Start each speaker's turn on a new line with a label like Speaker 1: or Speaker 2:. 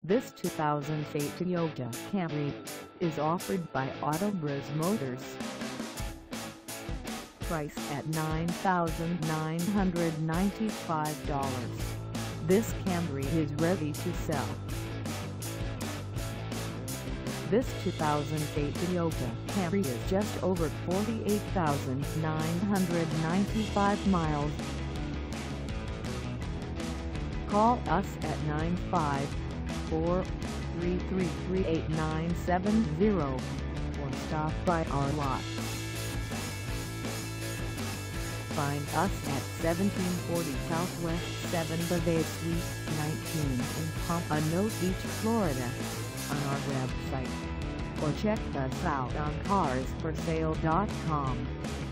Speaker 1: This 2008 Toyota Camry is offered by Autobros Motors. Price at $9,995. This Camry is ready to sell. This 2008 Toyota Camry is just over 48,995 miles. Call us at 954-333-8970 or stop by our lot. Find us at 1740 Southwest 7th Ave Suite 19 in Pompano Beach, Florida, on our website, or check us out on carsforsale.com.